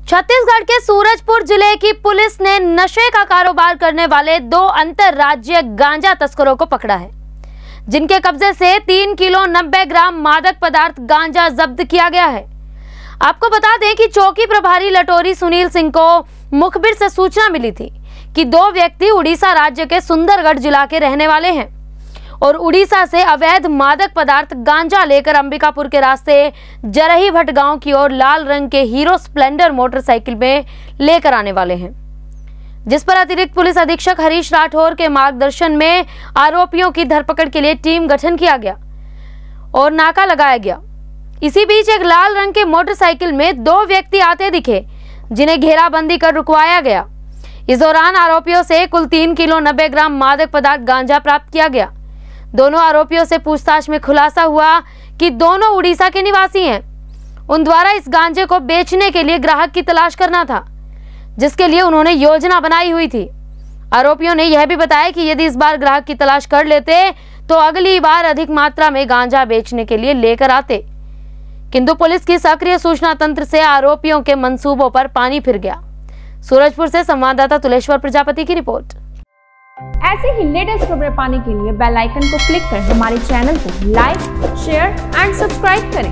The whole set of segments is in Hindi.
छत्तीसगढ़ के सूरजपुर जिले की पुलिस ने नशे का कारोबार करने वाले 2 अंतर्राज्यीय गांजा तस्करों को पकड़ा है, जिनके कब्जे से 3 किलो 90 ग्राम मादक पदार्थ गांजा जब्त किया गया है। आपको बता दें कि चौकी प्रभारी लटोरी सुनील सिंह को मुखबिर से सूचना मिली थी कि 2 व्यक्ति उड़ीसा राज्य के सुंदरगढ़ जिला के रहने वाले हैं और उड़ीसा से अवैध मादक पदार्थ गांजा लेकर अंबिकापुर के रास्ते जरही भट्ट गांव की ओर लाल रंग के हीरो स्प्लेंडर मोटरसाइकिल में लेकर आने वाले हैं, जिस पर अतिरिक्त पुलिस अधीक्षक हरीश राठौर के मार्गदर्शन में आरोपियों की धरपकड़ के लिए टीम गठन किया गया और नाका लगाया गया। इसी बीच एक लाल रंग के मोटरसाइकिल में 2 व्यक्ति आते दिखे, जिन्हें घेराबंदी कर रुकवाया गया। इस दौरान आरोपियों से कुल 3 किलो 90 ग्राम मादक पदार्थ गांजा प्राप्त किया गया। दोनों आरोपियों से पूछताछ में खुलासा हुआ कि दोनों उड़ीसा के निवासी हैं। उन द्वारा इस गांजे को बेचने के लिए ग्राहक की तलाश करना था, जिसके लिए उन्होंने योजना बनाई हुई थी। आरोपियों ने यह भी बताया कि यदि इस बार ग्राहक की तलाश कर लेते तो अगली बार अधिक मात्रा में गांजा बेचने के लिए लेकर आते, किंतु पुलिस की सक्रिय सूचना तंत्र से आरोपियों के मंसूबों पर पानी फिर गया। सूरजपुर से संवाददाता तुलेश्वर प्रजापति की रिपोर्ट। ऐसे ही लेटेस्ट खबरें पाने के लिए बेल आइकन को क्लिक कर हमारे चैनल को लाइक, शेयर एंड सब्सक्राइब करें।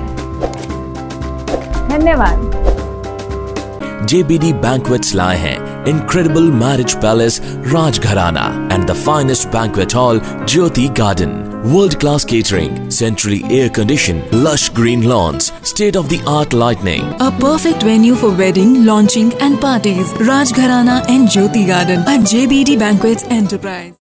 धन्यवाद। JBD Banquets लाए हैं Incredible Marriage Palace Rajgharana and the finest banquet hall Jyoti Garden. World-class catering, centrally air-conditioned, lush green lawns, state-of-the-art lighting. A perfect venue for wedding, launching and parties. Rajgharana and Jyoti Garden at JBD Banquets Enterprise.